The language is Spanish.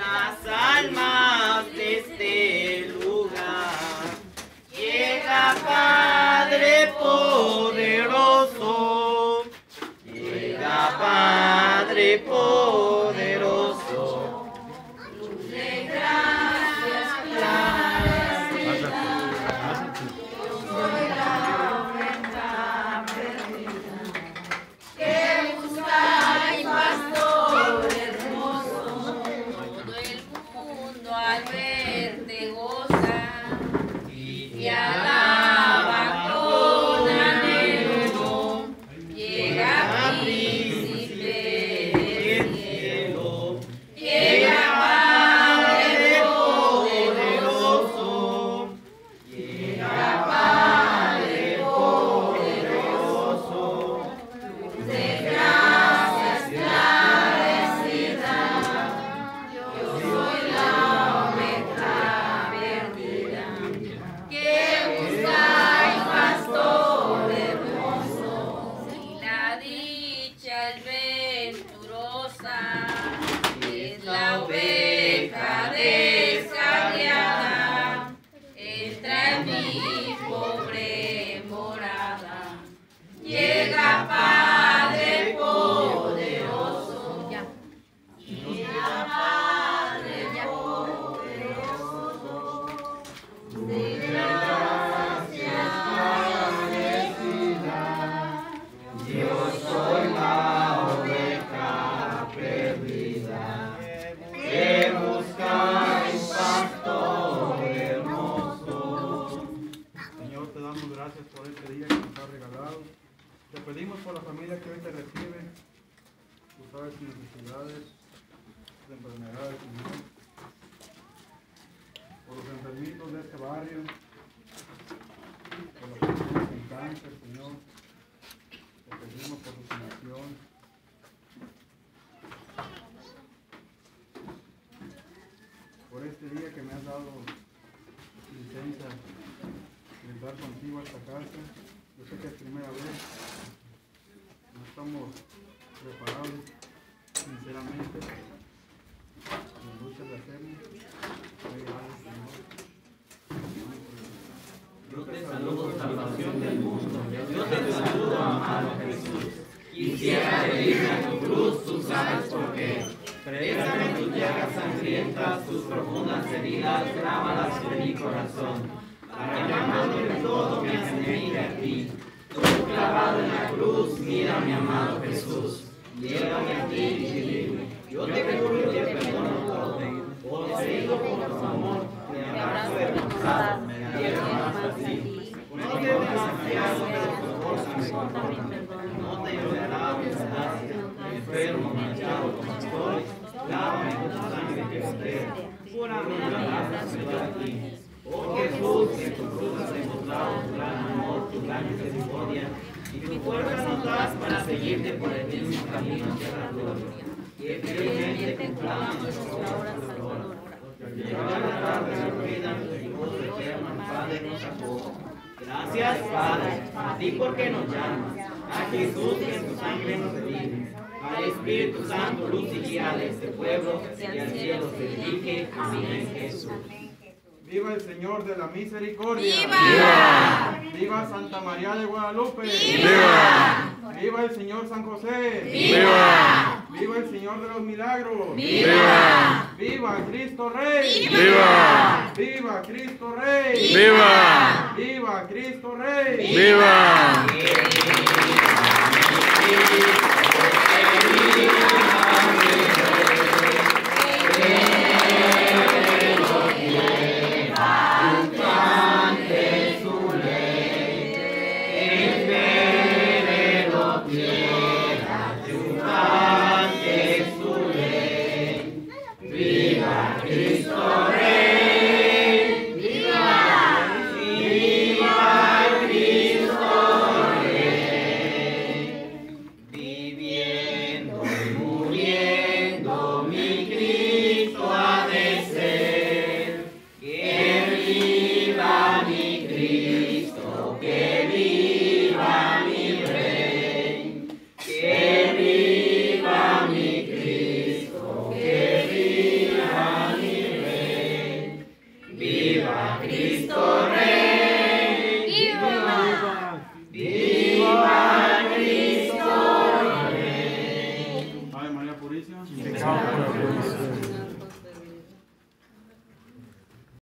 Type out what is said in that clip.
las almas de este lugar. Llega Padre poderoso, llega Padre poderoso. Luz de gracias claras y yo soy la oveja perdida. Que buscáis, pastor hermoso, todo el mundo al verte goza y te alaba con anhelo. Llega príncipe del cielo, llega Padre poderoso, llega Padre poderoso. Luz de gracias esclarecida, yo soy la oveja perdida. Que buscáis, pastor hermoso, si la dicha es venturosa, es la oveja descarriada, entra en mi pobre morada. Llega Padre poderoso, llega Padre poderoso, de gracias agradecida. Yo soy la oveja perdida. Que buscáis, pastor hermoso. Señor, te damos gracias por este día que nos has regalado. Te pedimos por la familia que hoy te recibe. Tú sabes sus necesidades, sus enfermedades, Señor. Por los enfermitos de este barrio, por las personas con cáncer, Señor. Te pedimos por su sanación. Por este día que me has dado licencia de entrar contigo a esta casa. Yo sé que es primera vez, no estamos preparados, sinceramente, las luchas de hacemos. Hay gracias, Señor. Yo te saludo, salvación del mundo. Yo te saludo, amado Jesús. Quisiera adherirme a tu cruz, tú sabes por qué. Présame tus llagas sangrientas, tus profundas heridas, grábalas en mi corazón. Para que amando de todo me asemeje a ti. Tú clavado en la cruz, mira mi amado Jesús. Llévame a ti y dime, yo te juro y te perdono todo. Poseído por tu amor, me abrazo hermosado, me quiero más a ti. No te demasiado, pero soportame con perdón. No te llorará mi gracia, enfermo, manchado como estoy. Lávame con tu sangre que gotea. Cúrame la gracia me da a ti. Oh Jesús, que en tu cruz has demostrado tu gran amor, tu gran misericordia, y tu fuerza nos das para seguirte por el mismo camino hacia la gloria. Que fielmente cumplamos nuestra obra salvadora. Llegada la tarde de la vida, tu voz eterna, Padre, nos acoge. Gracias, Padre, a ti porque nos llamas, a Jesús que en tu sangre nos redime, al Espíritu Santo, luz y guía de este pueblo, y al cielo se dirige. Amén, Jesús. ¡Viva el Señor de la Misericordia! ¡Viva! ¡Viva Santa María de Guadalupe! ¡Viva! ¡Viva el Señor San José! ¡Viva! ¡Viva el Señor de los Milagros! ¡Viva! ¡Viva Cristo Rey! ¡Viva! ¡Viva Cristo Rey! ¡Viva! ¡Viva Cristo Rey! ¡Viva! Que viva mi Cristo, que viva. Viva Cristo Rey.